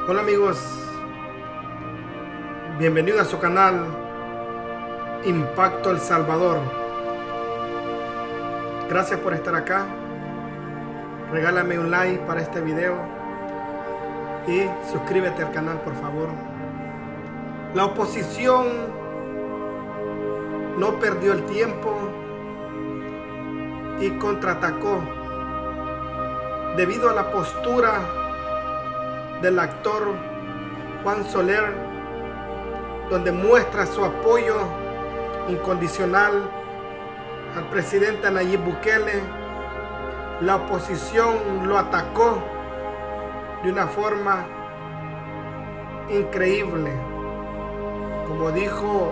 Hola amigos, bienvenidos a su canal Impacto El Salvador. Gracias por estar acá. Regálame un like para este video y suscríbete al canal, por favor. La oposición no perdió el tiempo y contraatacó debido a la postura del actor Juan Soler, donde muestra su apoyo incondicional al presidente Nayib Bukele. La oposición lo atacó de una forma increíble. Como dijo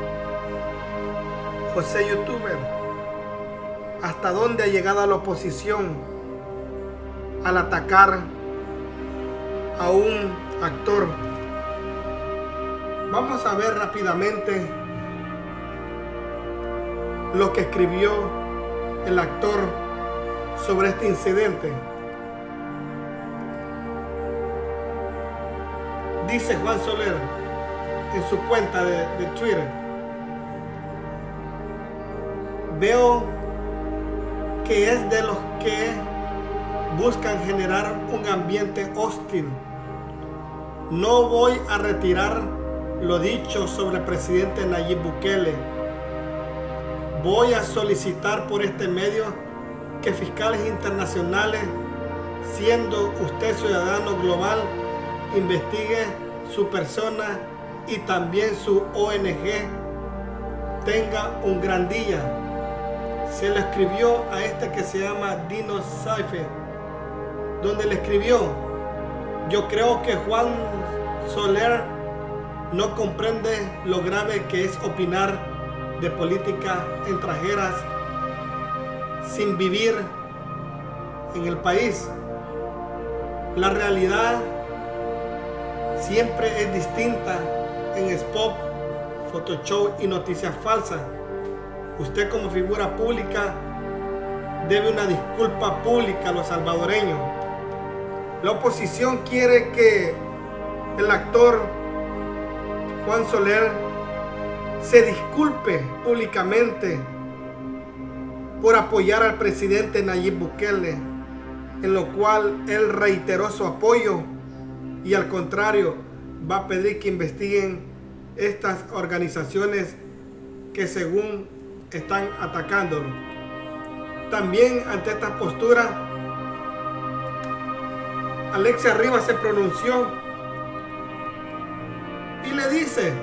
José Youtuber, ¿hasta dónde ha llegado la oposición al atacar a un actor? Vamos a ver rápidamente lo que escribió el actor sobre este incidente. Dice Juan Soler en su cuenta de Twitter: veo que es de los que buscan generar un ambiente hostil. No voy a retirar lo dicho sobre el presidente Nayib Bukele. Voy a solicitar por este medio que fiscales internacionales, siendo usted ciudadano global, investigue su persona y también su ONG. Tenga un gran día. Se le escribió a este que se llama Dino Saife, donde le escribió: yo creo que Juan Soler no comprende lo grave que es opinar de políticas extranjeras sin vivir en el país. La realidad siempre es distinta en spot, Photoshop y noticias falsas. Usted como figura pública debe una disculpa pública a los salvadoreños. La oposición quiere que el actor Juan Soler se disculpe públicamente por apoyar al presidente Nayib Bukele, en lo cual él reiteró su apoyo y al contrario va a pedir que investiguen estas organizaciones que según están atacándolo. También ante esta postura, Alexia Rivas se pronunció y le dice: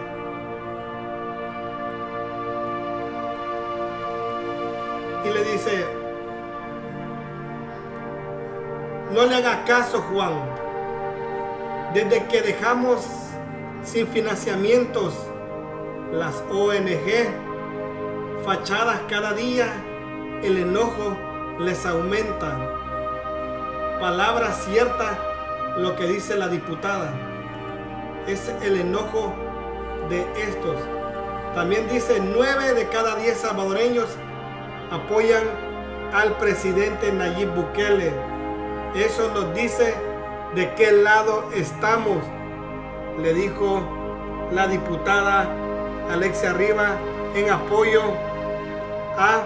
no le haga caso, Juan. Desde que dejamos sin financiamientos las ONG, fachadas cada día, el enojo les aumenta. Palabra cierta lo que dice la diputada. Es el enojo de estos. También dice: 9 de cada 10 salvadoreños apoyan al presidente Nayib Bukele. Eso nos dice de qué lado estamos, le dijo la diputada Alexia Rivas en apoyo a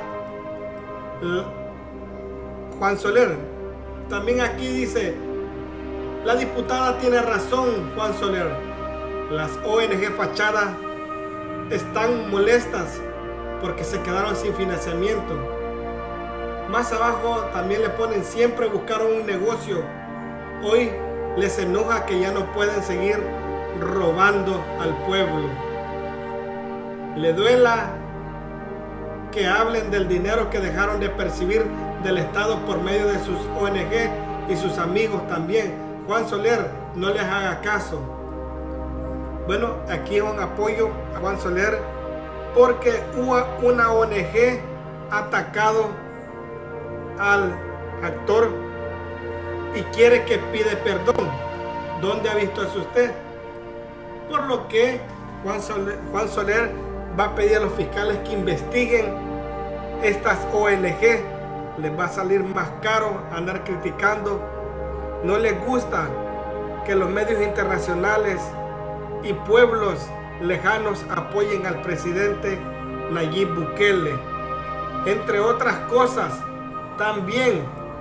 Juan Soler. También aquí dice: la diputada tiene razón, Juan Soler. Las ONG fachadas están molestas porque se quedaron sin financiamiento. Más abajo también le ponen: siempre buscaron un negocio. Hoy les enoja que ya no pueden seguir robando al pueblo. Le duela que hablen del dinero que dejaron de percibir del Estado por medio de sus ONG y sus amigos también. Juan Soler, no les haga caso. Bueno, aquí es un apoyo a Juan Soler porque una ONG ha atacado al actor y quiere que pide perdón. ¿Dónde ha visto eso usted? Por lo que Juan Soler va a pedir a los fiscales que investiguen estas ONG. Les va a salir más caro andar criticando. No les gusta que los medios internacionales y pueblos lejanos apoyen al presidente Nayib Bukele. Entre otras cosas, también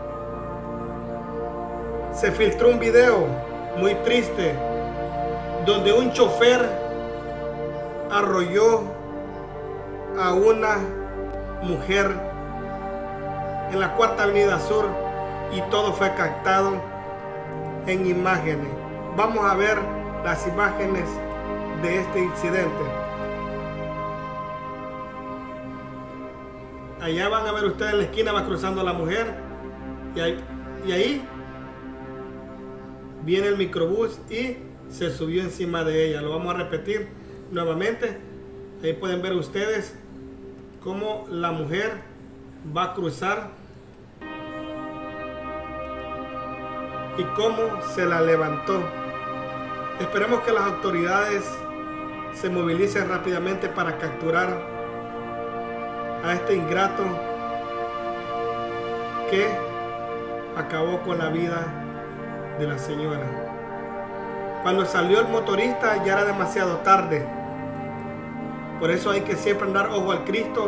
se filtró un video muy triste donde un chofer arrolló a una mujer en la 4ª Avenida Sur y todo fue captado en imágenes. Vamos a ver las imágenes de este incidente. Allá van a ver ustedes en la esquina, va cruzando la mujer y ahí viene el microbús y se subió encima de ella. Lo vamos a repetir nuevamente. Ahí pueden ver ustedes cómo la mujer va a cruzar y cómo se la levantó. Esperemos que las autoridades se movilicen rápidamente para capturar a este ingrato que acabó con la vida de la señora. Cuando salió el motorista ya era demasiado tarde. Por eso hay que siempre andar ojo al Cristo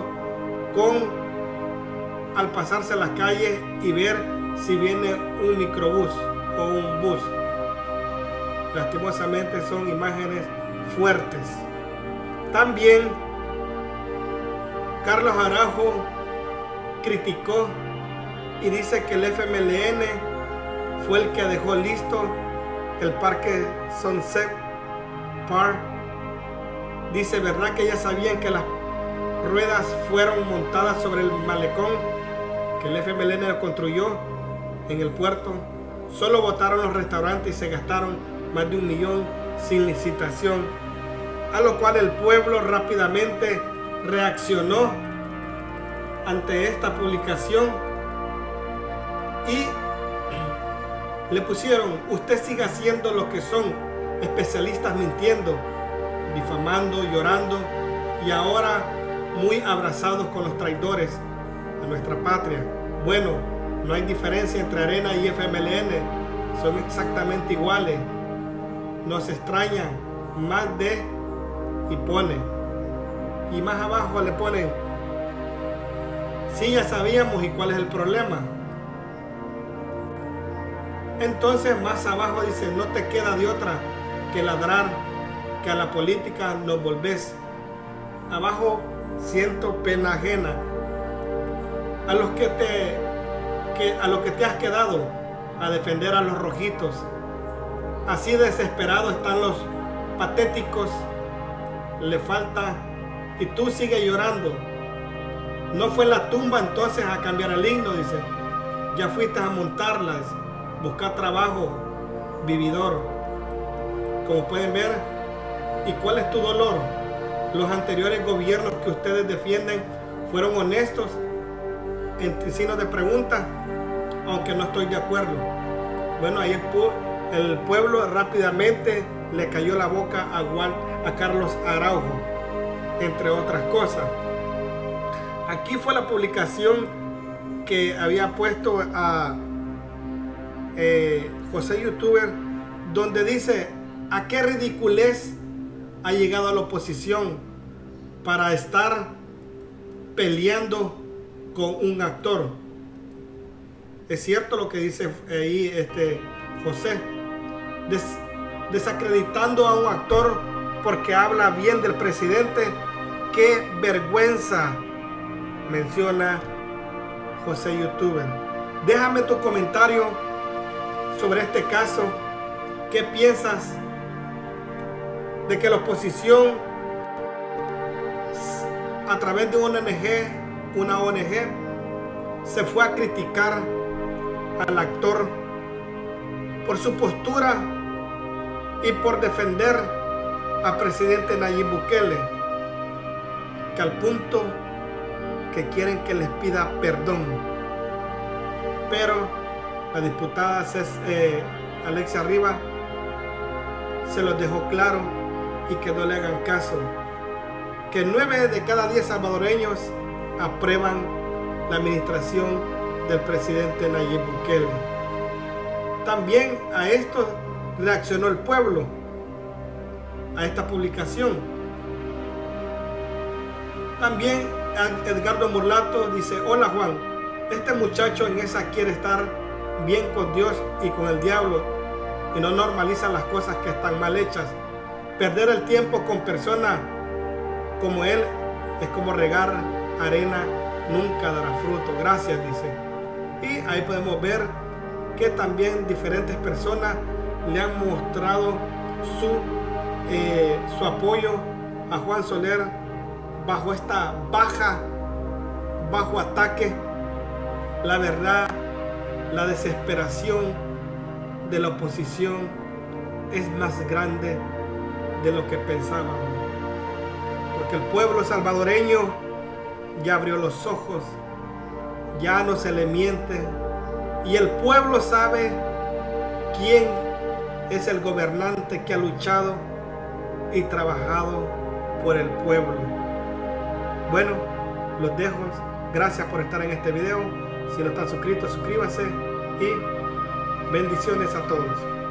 al pasarse las calles y ver si viene un microbús o un bus. Lastimosamente son imágenes fuertes. También Carlos Araujo criticó y dice que el FMLN fue el que dejó listo el parque Sunset Park. Dice, ¿verdad que ya sabían que las ruedas fueron montadas sobre el malecón que el FMLN lo construyó en el puerto? Solo votaron los restaurantes y se gastaron más de $1 millón sin licitación, a lo cual el pueblo rápidamente reaccionó ante esta publicación y le pusieron: usted sigue haciendo lo que son especialistas mintiendo, difamando, llorando y ahora muy abrazados con los traidores a nuestra patria. Bueno, no hay diferencia entre Arena y FMLN, son exactamente iguales. Nos extrañan más de, y pone, y más abajo le ponen: sí, ya sabíamos, ¿y cuál es el problema? Entonces más abajo dice: no te queda de otra que ladrar, que a la política nos volvés. Abajo siento pena ajena a los que te has quedado a defender a los rojitos. Así desesperados están los patéticos, le falta, y tú sigues llorando. No fue en la tumba entonces a cambiar el himno, dice. Ya fuiste a montarlas, buscar trabajo, vividor. Como pueden ver, ¿y cuál es tu dolor? Los anteriores gobiernos que ustedes defienden fueron honestos, entre signos de pregunta, aunque no estoy de acuerdo. Bueno, ahí el pueblo rápidamente le cayó la boca a Carlos Araujo, entre otras cosas. Aquí fue la publicación que había puesto a José Youtuber, donde dice: ¿a qué ridiculez ha llegado a la oposición para estar peleando con un actor? Es cierto lo que dice ahí José, desacreditando a un actor porque habla bien del presidente. ¡Qué vergüenza!, menciona José Youtuber. Déjame tu comentario sobre este caso. ¿Qué piensas de que la oposición, a través de una ONG, se fue a criticar al actor por su postura y por defender al presidente Nayib Bukele, que al punto que quieren que les pida perdón? Pero la diputada Alexia Rivas se los dejó claro y que no le hagan caso, que 9 de cada 10 salvadoreños aprueban la administración del presidente Nayib Bukele. También a estos reaccionó el pueblo a esta publicación. También Edgardo Murlato dice: hola Juan, este muchacho en esa quiere estar bien con Dios y con el diablo y no normaliza las cosas que están mal hechas. Perder el tiempo con personas como él es como regar arena, nunca dará fruto. Gracias, dice. Y ahí podemos ver que también diferentes personas le han mostrado su apoyo a Juan Soler bajo esta bajo ataque. La verdad, la desesperación de la oposición es más grande de lo que pensábamos, porque el pueblo salvadoreño ya abrió los ojos, ya no se le miente, y el pueblo sabe quién es el gobernante que ha luchado y trabajado por el pueblo. Bueno, los dejo. Gracias por estar en este video. Si no están suscritos, suscríbanse y bendiciones a todos.